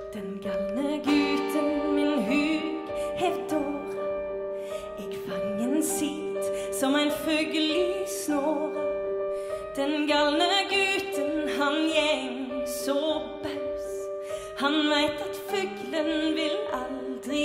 Den galne guten min hug hevdåra. Jeg fangen sitt som en fugl i snåra. Den galne guten han gjeng så baus. Han vet at fuglen vil aldri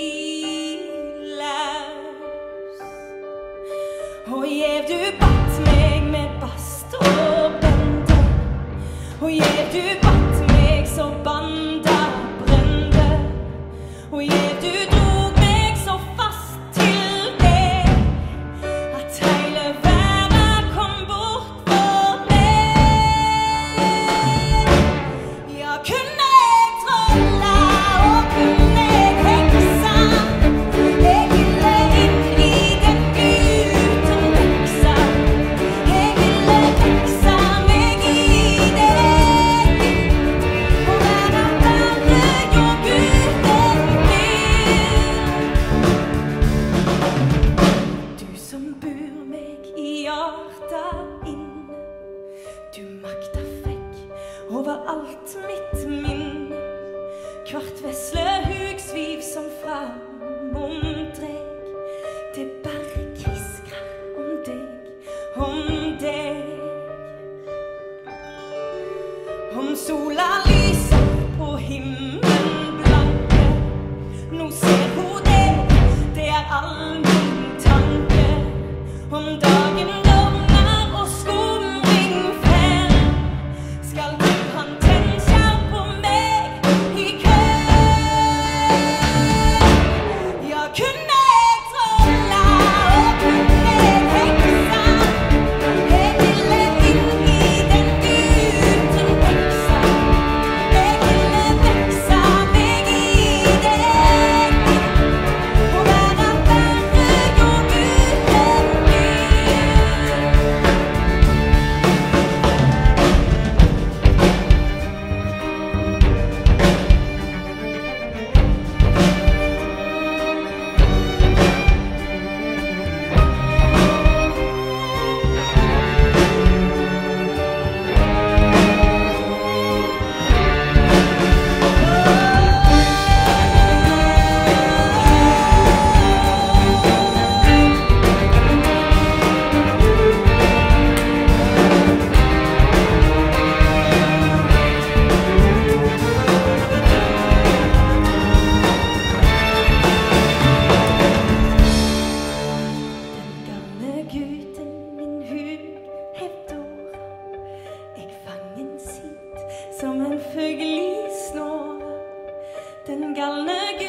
laus. Og gjev du batt meg med bast og bende. Og gjev du batt meg så banda brende. Og gjev du drog meg så fast til deg at hele verden kom bort for meg. Ja, kunne jeg trolla og kunne jeg heksa. Jeg ville inn i den guten veksa. Jeg ville veksa meg i deg. Og være verre jo guten vil. Du som bor meg i hjertet inne. Du makta fikk over alt mitt minne. Kvart vesle hugsviv som fram om dreg. Det bare kviskrar om deg, om deg. Om sola lyser på himmelen blanke. Nå ser hun det all min tanke. Om dagen lovner og skumring fell, skal du han tenke på meg i kveld. Ja, kunne jeg trolla og kunne jeg heksa. Jeg ville inn i den guten veksa. Jeg ville veksa meg i deg. Og være verre jo guten vil. Den gamle guten min hud hevdåra. Jeg fangen sitt som en fugl i snåra. Den galne